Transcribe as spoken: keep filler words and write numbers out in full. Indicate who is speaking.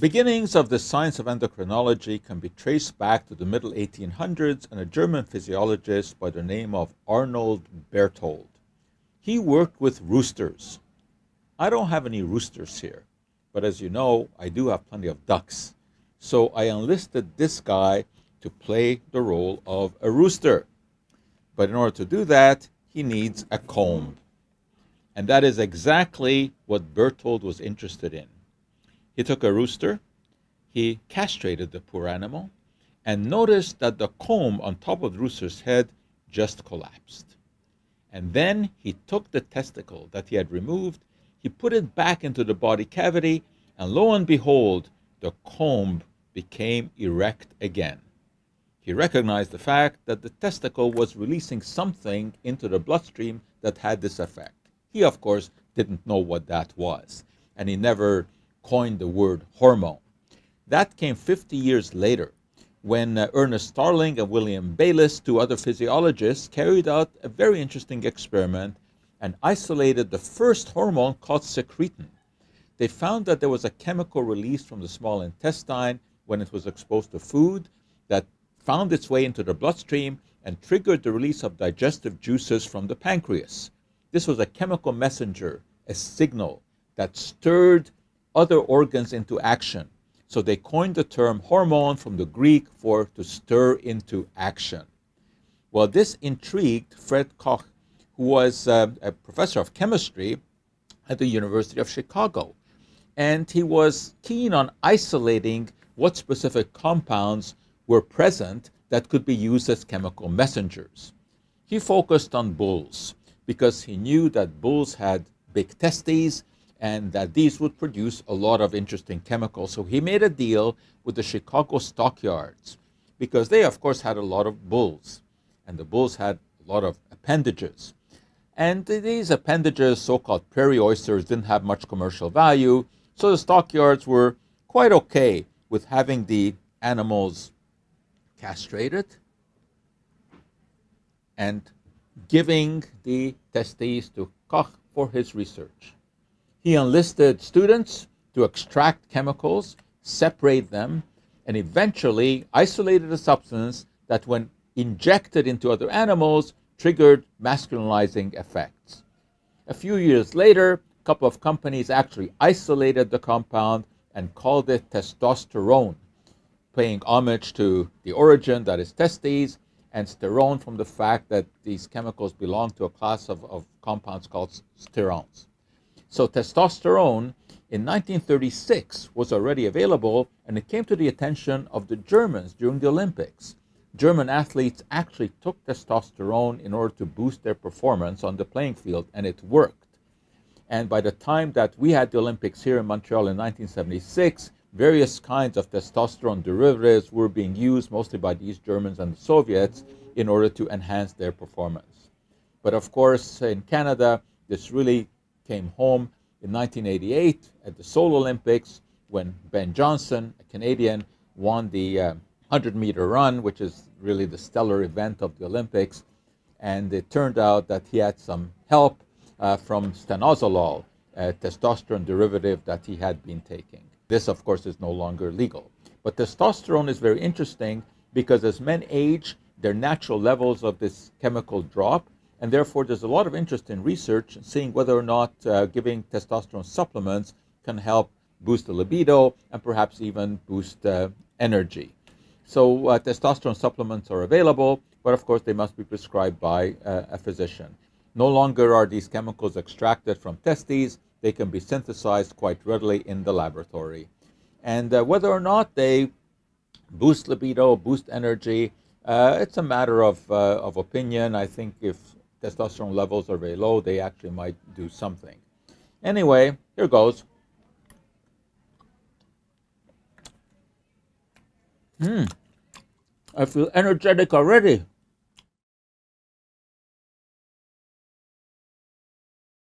Speaker 1: beginnings of the science of endocrinology can be traced back to the middle eighteen hundreds and a German physiologist by the name of Arnold Berthold. He worked with roosters. I don't have any roosters here, but as you know, I do have plenty of ducks. So I enlisted this guy to play the role of a rooster. But in order to do that, he needs a comb. And that is exactly what Berthold was interested in. He took a rooster, he castrated the poor animal, and noticed that the comb on top of the rooster's head just collapsed. And then he took the testicle that he had removed, he put it back into the body cavity, and lo and behold, the comb became erect again. He recognized the fact that the testicle was releasing something into the bloodstream that had this effect. He, of course, didn't know what that was, and he never coined the word hormone. That came fifty years later, when uh, Ernest Starling and William Bayliss, two other physiologists, carried out a very interesting experiment and isolated the first hormone called secretin. They found that there was a chemical released from the small intestine when it was exposed to food that found its way into the bloodstream and triggered the release of digestive juices from the pancreas. This was a chemical messenger, a signal that stirred other organs into action. So they coined the term hormone from the Greek for to stir into action. Well, this intrigued Fred Koch, who was uh, a professor of chemistry at the University of Chicago. And he was keen on isolating what specific compounds were present that could be used as chemical messengers. He focused on bulls because he knew that bulls had big testes and that these would produce a lot of interesting chemicals. So he made a deal with the Chicago stockyards because they, of course, had a lot of bulls, and the bulls had a lot of appendages. And these appendages, so-called prairie oysters, didn't have much commercial value, so the stockyards were quite okay with having the animals castrated and giving the testes to Koch for his research. He enlisted students to extract chemicals, separate them, and eventually isolated a substance that, when injected into other animals, triggered masculinizing effects. A few years later, a couple of companies actually isolated the compound and called it testosterone, paying homage to the origin, that is testes, and sterone from the fact that these chemicals belong to a class of, of compounds called sterones. So testosterone in nineteen thirty-six was already available, and it came to the attention of the Germans during the Olympics. German athletes actually took testosterone in order to boost their performance on the playing field, and it worked. And by the time that we had the Olympics here in Montreal in nineteen seventy-six, various kinds of testosterone derivatives were being used, mostly by these Germans and the Soviets, in order to enhance their performance. But of course, in Canada, this really came home in nineteen eighty-eight at the Seoul Olympics, when Ben Johnson, a Canadian, won the uh, one hundred meter run, which is really the stellar event of the Olympics. And it turned out that he had some help uh, from stanozolol, a testosterone derivative that he had been taking. This, of course, is no longer legal. But testosterone is very interesting because as men age, their natural levels of this chemical drop, and therefore there's a lot of interest in research seeing whether or not uh, giving testosterone supplements can help boost the libido and perhaps even boost uh, energy. So uh, testosterone supplements are available, but of course they must be prescribed by uh, a physician. No longer are these chemicals extracted from testes. They can be synthesized quite readily in the laboratory. And uh, whether or not they boost libido, boost energy, uh, it's a matter of, uh, of opinion. I think if testosterone levels are very low, they actually might do something. Anyway, here goes. Hmm. I feel energetic already.